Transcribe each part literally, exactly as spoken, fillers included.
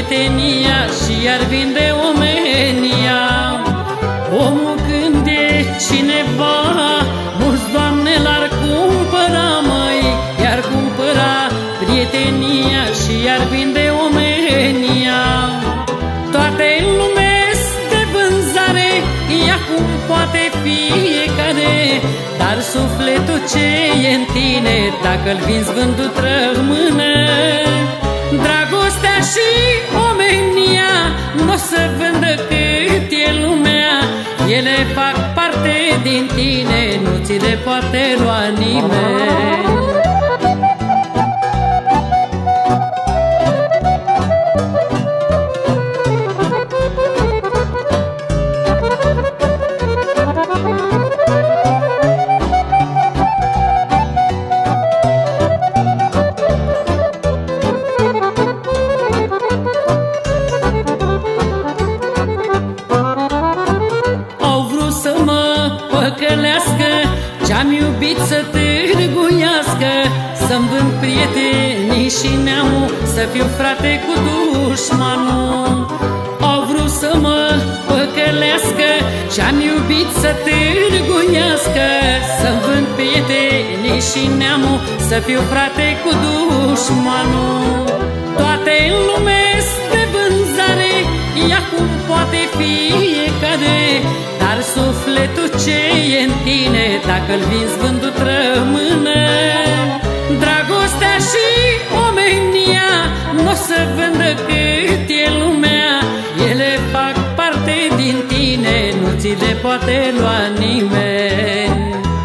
prietenia și iar vinde omenia. Omul când e cineva, mulți Doamne l-ar cumpăra, măi, iar cumpăra prietenia și iar vinde omenia. Toate lumea de vânzare, ia cum poate fiecare, dar sufletul ce e în tine, dacă-l vinzi vândut rămâne. Dragostea și omenia n-o să vândă cât e lumea, ele fac parte din tine, nu ți le poate lua nimeni. Ce-am iubit să târguiască, să-mi vând prietenii și neamul, să fiu frate cu dușmanul. Au vrut să mă păcălească, ce-am iubit să târguiască, să-mi vând prietenii și neamul, să fiu frate cu dușmanul. Toate în lume de vânzare, ia cum poate fiecare, dar sufletul ce e în tine, dacă-l vinzi vândut rămâne. Dragostea și omenia n-o să vândă cât e lumea, ele fac parte din tine, nu ți le poate lua nimeni.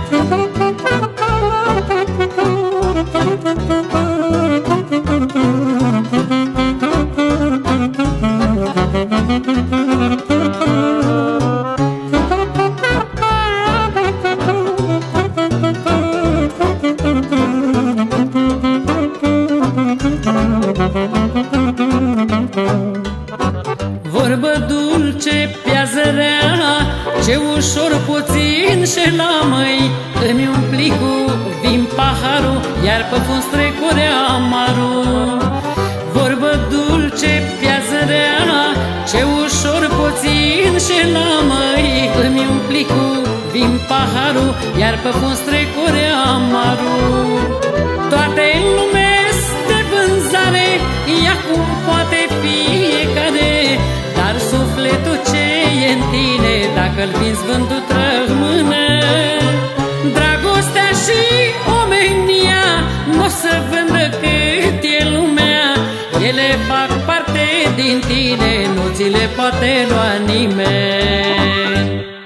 Vorbă dulce, piază rea, ce ușor puțin șela, măi, îmi umpli cu vin paharul, iar pe fund strecurea amarul. Vorbă dulce, piază rea, ce ușor puțin șela, măi, îmi umpli cu vin paharul, iar pe fund strecurea amarul. Toate în lume de vânzare, ia cum poate fiecare, dar sufletul ce e în tine, dacă-l vinzi vândut rămâne. Dragostea și omenia n-o să vândă cât e lumea, ele fac parte din tine, nu ți le poate lua nimeni.